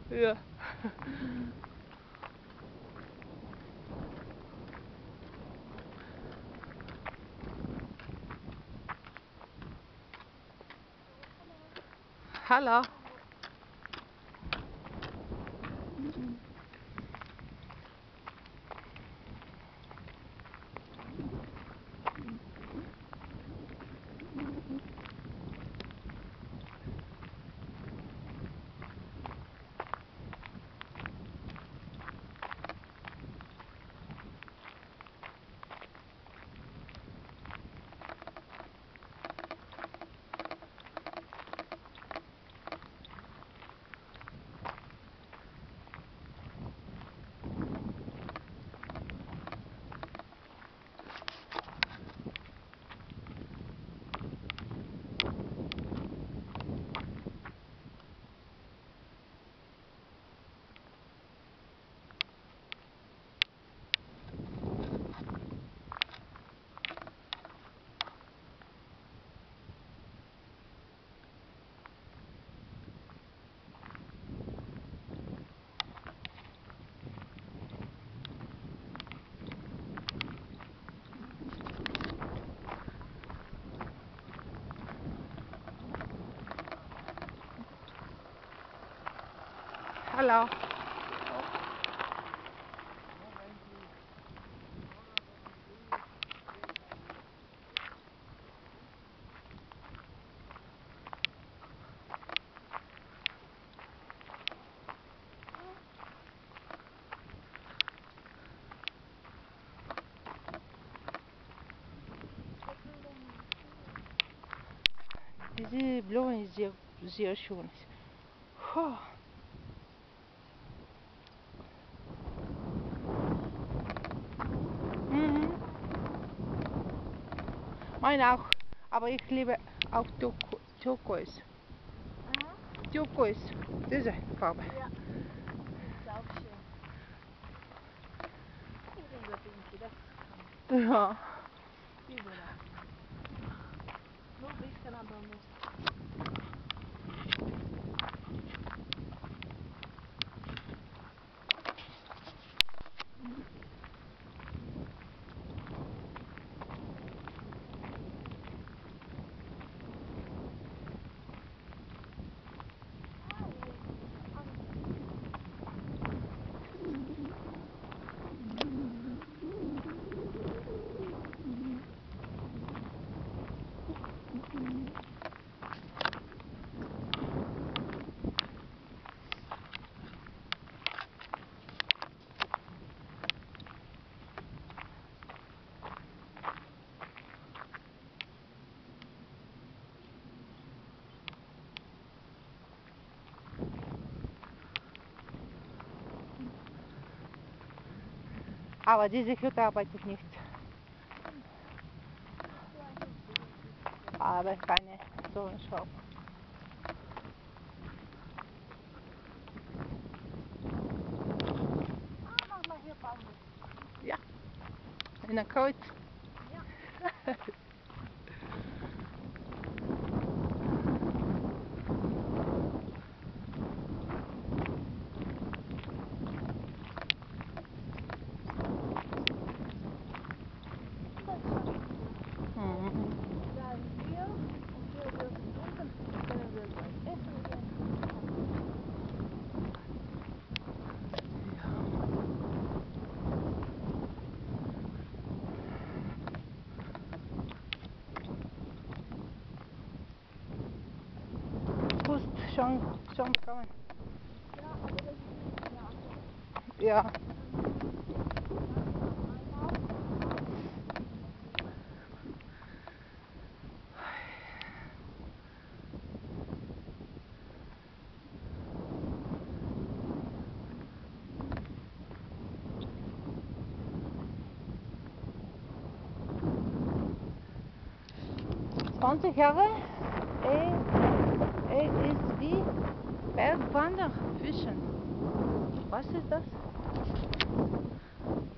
Ja. Hallo. Hallo. Diese Blume ist sehr, sehr schön. Puh. Mhm. Meine auch. Aber ich liebe auch Turquoise. Turquoise. Diese Farbe. Ja, ist auch schön. Irgendwo pinky, das kann Ja. überall. Nur ein bisschen aber muss. Aber diese Hütte arbeitet nicht. Aber keine Sonnenschau. Mach mal hier bauen. Ja. In der Kreuz. Ja. Mhm. Da ist Bier und wir dürfen trinken, können wir gleich essen gehen. Post schon bekommen. Ja, aber das ist nicht mehr angekommen. Ja. Zwanzig Jahre. Er ist wie Bergwanderfischen. Was ist das?